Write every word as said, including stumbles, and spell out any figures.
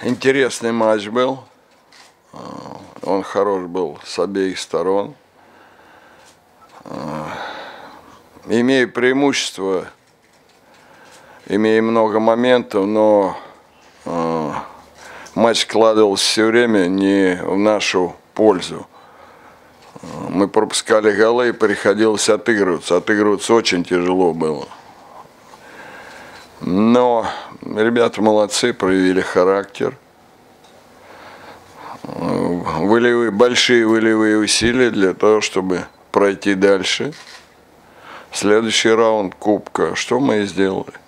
Интересный матч был. Он хорош был с обеих сторон. Имея преимущество, имея много моментов, но матч складывался все время не в нашу пользу. Мы пропускали голы и приходилось отыгрываться. Отыгрываться очень тяжело было. Но ребята молодцы, проявили характер. Волевые, большие волевые усилия для того, чтобы пройти дальше. Следующий раунд Кубка. Что мы и сделали.